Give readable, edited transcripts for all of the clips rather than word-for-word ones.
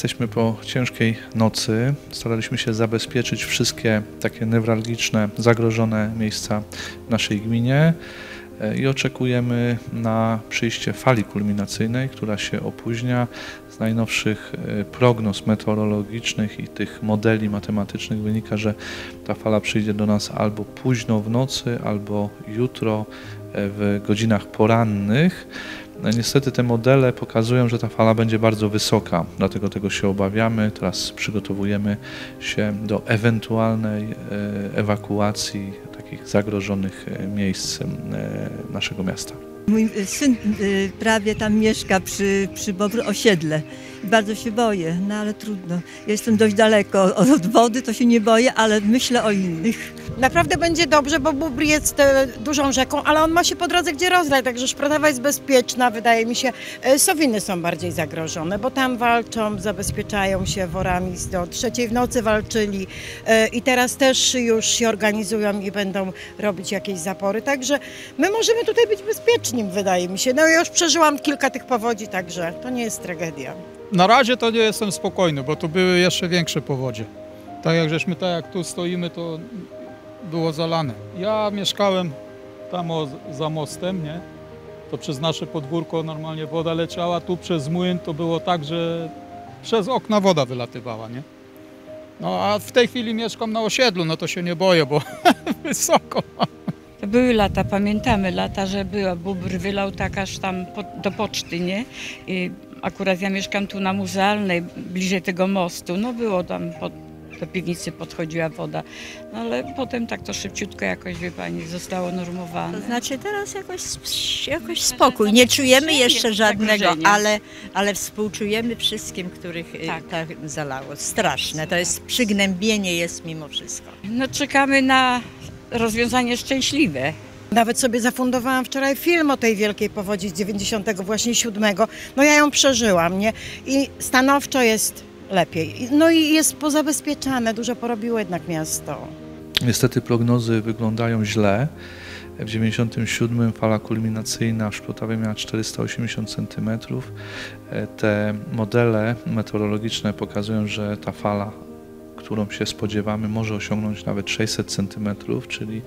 Jesteśmy po ciężkiej nocy. Staraliśmy się zabezpieczyć wszystkie takie newralgiczne, zagrożone miejsca w naszej gminie i oczekujemy na przyjście fali kulminacyjnej, która się opóźnia. Z najnowszych prognoz meteorologicznych i tych modeli matematycznych wynika, że ta fala przyjdzie do nas albo późno w nocy, albo jutro w godzinach porannych. Niestety te modele pokazują, że ta fala będzie bardzo wysoka, dlatego tego się obawiamy. Teraz przygotowujemy się do ewentualnej ewakuacji takich zagrożonych miejsc naszego miasta. Mój syn prawie tam mieszka przy Bobru osiedle. Bardzo się boję, no ale trudno. Ja jestem dość daleko od wody, to się nie boję, ale myślę o innych. Naprawdę będzie dobrze, bo Bóbr jest dużą rzeką, ale on ma się po drodze gdzie rozlać, także Szprotawa jest bezpieczna, wydaje mi się. Sowiny są bardziej zagrożone, bo tam walczą, zabezpieczają się worami, do 3 w nocy walczyli i teraz też już się organizują i będą robić jakieś zapory, także my możemy tutaj być bezpieczni, wydaje mi się. No ja już przeżyłam kilka tych powodzi, także to nie jest tragedia. Na razie to nie jestem spokojny, bo tu były jeszcze większe powodzie. Tak jak tu stoimy, to było zalane. Ja mieszkałem tam za mostem, nie? To przez nasze podwórko normalnie woda leciała, tu przez młyn to było tak, że przez okna woda wylatywała, nie? No a w tej chwili mieszkam na osiedlu, no to się nie boję, bo wysoko. To były lata, pamiętamy lata, że Bóbr wylał tak aż tam do poczty, nie? I akurat ja mieszkam tu na Muzealnej, bliżej tego mostu, no było tam do piwnicy podchodziła woda, no ale potem tak to szybciutko jakoś, wie pani, zostało normowane. To znaczy teraz jakoś spokój. Nie czujemy jeszcze żadnego, ale współczujemy wszystkim, których tak zalało. Straszne, to jest przygnębienie jest mimo wszystko. No czekamy na rozwiązanie szczęśliwe. Nawet sobie zafundowałam wczoraj film o tej wielkiej powodzi z 97. No ja ją przeżyłam, nie? I stanowczo jest lepiej. No i jest pozabezpieczane, dużo porobiło jednak miasto. Niestety prognozy wyglądają źle. W 97 fala kulminacyjna w Szprotawie miała 480 cm. Te modele meteorologiczne pokazują, że ta fala, którą się spodziewamy, może osiągnąć nawet 600 cm, czyli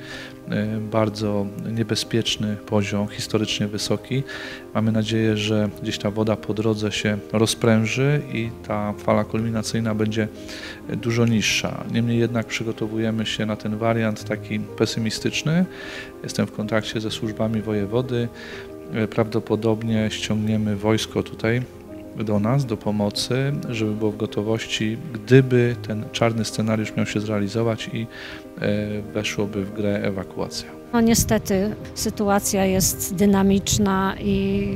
bardzo niebezpieczny poziom, historycznie wysoki. Mamy nadzieję, że gdzieś ta woda po drodze się rozpręży i ta fala kulminacyjna będzie dużo niższa. Niemniej jednak przygotowujemy się na ten wariant taki pesymistyczny. Jestem w kontakcie ze służbami wojewody. Prawdopodobnie ściągniemy wojsko tutaj do nas, do pomocy, żeby było w gotowości, gdyby ten czarny scenariusz miał się zrealizować i weszłoby w grę ewakuacja. No niestety sytuacja jest dynamiczna i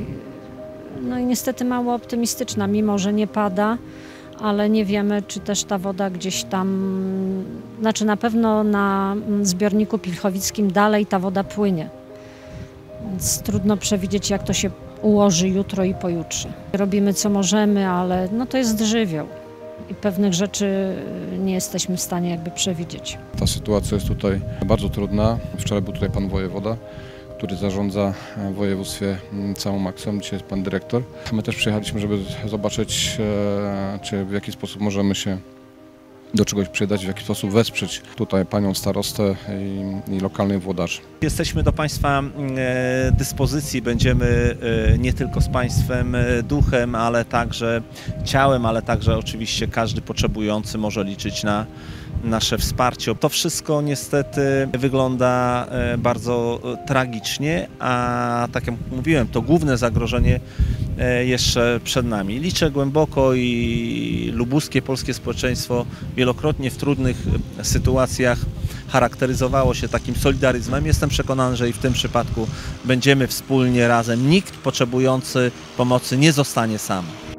niestety mało optymistyczna, mimo że nie pada, ale nie wiemy, czy też ta woda gdzieś tam, znaczy na pewno na zbiorniku pilchowickim dalej ta woda płynie, więc trudno przewidzieć, jak to się ułoży jutro i pojutrze. Robimy co możemy, ale to jest żywioł i pewnych rzeczy nie jesteśmy w stanie jakby przewidzieć. Ta sytuacja jest tutaj bardzo trudna. Wczoraj był tutaj pan wojewoda, który zarządza w województwie całą akcją. Dzisiaj jest pan dyrektor. My też przyjechaliśmy, żeby zobaczyć, czy w jaki sposób możemy się do czegoś przydać, w jaki sposób wesprzeć tutaj panią starostę i lokalnych włodarzy. Jesteśmy do Państwa dyspozycji, będziemy nie tylko z Państwem duchem, ale także ciałem, ale także oczywiście każdy potrzebujący może liczyć na nasze wsparcie. To wszystko niestety wygląda bardzo tragicznie, a tak jak mówiłem, to główne zagrożenie jeszcze przed nami. Liczę głęboko i lubuskie polskie społeczeństwo wielokrotnie w trudnych sytuacjach charakteryzowało się takim solidaryzmem. Jestem przekonany, że i w tym przypadku będziemy wspólnie razem. Nikt potrzebujący pomocy nie zostanie sam.